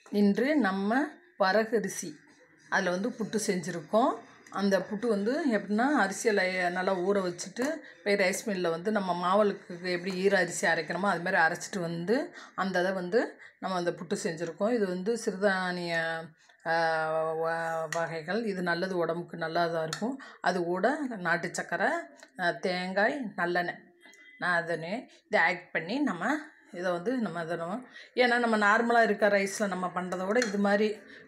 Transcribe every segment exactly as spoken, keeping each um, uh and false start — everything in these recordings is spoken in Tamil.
இன்று நம்ம வரகரிசி அதில் வந்து புட்டு செஞ்சுருக்கோம். அந்த புட்டு வந்து எப்படின்னா அரிசியில் நல்லா ஊற வச்சுட்டு போய் ரைஸ் மில்லில் வந்து நம்ம மாவளுக்கு எப்படி ஈர அரிசி அரைக்கணுமோ அது மாதிரி அரைச்சிட்டு வந்து அந்த இதை வந்து நம்ம அந்த புட்டு செஞ்சுருக்கோம். இது வந்து சிறுதானிய வகைகள். இது நல்லது, உடம்புக்கு நல்லதாக இருக்கும். அது கூட நாட்டு சக்கரை, தேங்காய், நல்லெண்ணெய் நான் அதனே இதை ஆட் பண்ணி நம்ம இதை வந்து நம்ம தருவோம். ஏன்னா நம்ம நார்மலாக இருக்க ரைஸில் நம்ம பண்ணுறத விட இது மாதிரி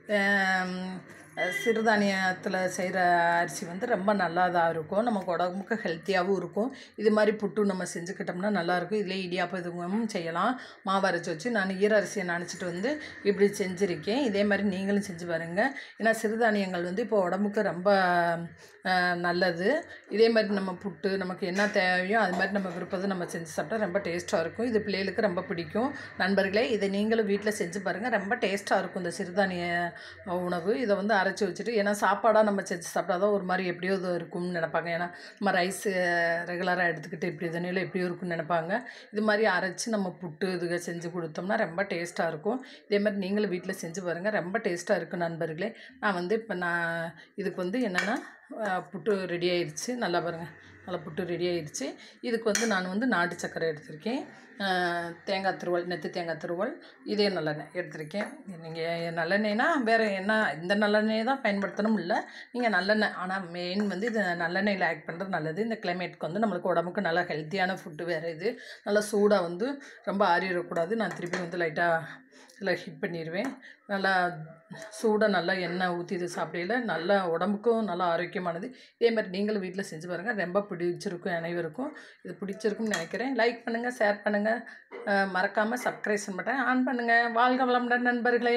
சிறுதானியத்தில் செய்கிற அரிசி வந்து ரொம்ப நல்லா தான் இருக்கும். நமக்கு உடம்புக்கு ஹெல்த்தியாகவும் இருக்கும். இது மாதிரி புட்டு நம்ம செஞ்சுக்கிட்டோம்னா நல்லாயிருக்கும். இதிலே இடியாப்பம் இதுவும் செய்யலாம். மாவு அரைச்சி வச்சு நான் ஈர அரிசியை நனைச்சிட்டு வந்து இப்படி செஞ்சுருக்கேன். இதே மாதிரி நீங்களும் செஞ்சு பாருங்கள். ஏன்னா சிறுதானியங்கள் வந்து இப்போ உடம்புக்கு ரொம்ப நல்லது. இதே மாதிரி நம்ம புட்டு நமக்கு என்ன தேவையோ அது மாதிரி நம்ம விருப்பத்தை நம்ம செஞ்சு சாப்பிட்டா ரொம்ப டேஸ்ட்டாக இருக்கும். இது பிள்ளைகளுக்கு ரொம்ப பிடிக்கும். நண்பர்களே, இதை நீங்களும் வீட்டில் செஞ்சு பாருங்கள். ரொம்ப டேஸ்ட்டாக இருக்கும் இந்த சிறுதானிய உணவு. இதை வந்து அரைச்சி வச்சுட்டு, ஏன்னா சாப்பாடாக நம்ம செஞ்சு சாப்பிட்டா தான் ஒரு மாதிரி எப்படியோ இது இருக்கும்னு நினைப்பாங்க. ஏன்னா நம்ம ரைஸு ரெகுலராக எடுத்துக்கிட்டு இப்படி இதனால எப்படியோ இருக்கும்னு நினைப்பாங்க. இது மாதிரி அரைச்சி நம்ம புட்டு இதுக செஞ்சு கொடுத்தோம்னா ரொம்ப டேஸ்ட்டாக இருக்கும். இதே மாதிரி நீங்களும் வீட்டில் செஞ்சு பாருங்கள். ரொம்ப டேஸ்ட்டாக இருக்கும் நண்பர்களே. நான் வந்து இப்போ நான் இதுக்கு வந்து என்னென்னா புட்டு ரெடி ஆயிடுச்சு. நல்லா பாருங்கள், நல்லா புட்டு ரெடி ஆயிடுச்சு. இதுக்கு வந்து நான் வந்து நாட்டு சக்கரை எடுத்திருக்கேன், தேங்காய் துருவல், நெத்து தேங்காய் துருவல், இதே நல்லெண்ணெய் எடுத்திருக்கேன். நீங்கள் நல்லெண்ணெய்னா வேறு என்ன, இந்த நல்லெண்ணெய் தான் பயன்படுத்தணும் இல்லை, நீங்கள் நல்லெண்ணெய். ஆனால் மெயின் வந்து இது நல்லெண்ணெயில் ஆட் பண்ணுறது நல்லது. இந்த கிளைமேட்டுக்கு வந்து நம்மளுக்கு உடம்புக்கு நல்லா ஹெல்த்தியான ஃபுட்டு வேறு. இது நல்லா சூடாக வந்து ரொம்ப ஆறிடக்கூடாது. நான் திருப்பி வந்து லைட்டாக இதில் ஹீட் பண்ணிடுவேன். நல்லா சூடாக நல்லா எண்ணெய் ஊற்றி இது சாப்பிடையில நல்லா உடம்புக்கும் நல்லா ஆரோக்கியமானது. இதே மாதிரி நீங்களும் வீட்டில் செஞ்சு பாருங்கள். ரொம்ப பிடிச்சிருக்கும் அனைவருக்கும். இது பிடிச்சிருக்கும்னு நினைக்கிறேன். லைக் பண்ணுங்கள், ஷேர் பண்ணுங்கள், மறக்காமல் சப்ஸ்கிரைப் பட்டன் ஆன் பண்ணுங்கள். வாழ்க வளமுடன் நண்பர்களே.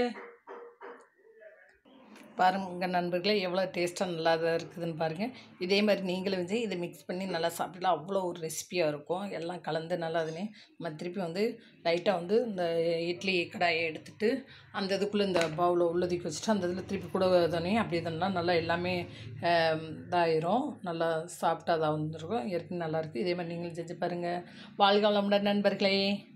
பாருங்கள் நண்பர்களே, எவ்வளோ டேஸ்ட்டாக நல்லா தான் இருக்குதுன்னு பாருங்கள். இதே மாதிரி நீங்களும் வந்து இதை மிக்ஸ் பண்ணி நல்லா சாப்பிடலாம். அவ்வளோ ஒரு ரெசிபியாக இருக்கும். எல்லாம் கலந்து நல்லா அதுனே நம்ம திருப்பி வந்து லைட்டாக வந்து இந்த இட்லி கடாயை எடுத்துகிட்டு அந்த இதுக்குள்ளே இந்த பவுலில் உள்ளதுக்கு வச்சுட்டு அந்த இதில் திருப்பி கூட தானே அப்படி இதெல்லாம் நல்லா எல்லாமே இதாயிரும். நல்லா சாப்பிட்டா தான் வந்துருக்கும். ஏற்கனவே நல்லாயிருக்கு. இதே மாதிரி நீங்களும் செஞ்சு பாருங்கள். வாழ்க வளமுடன் நண்பர்களே.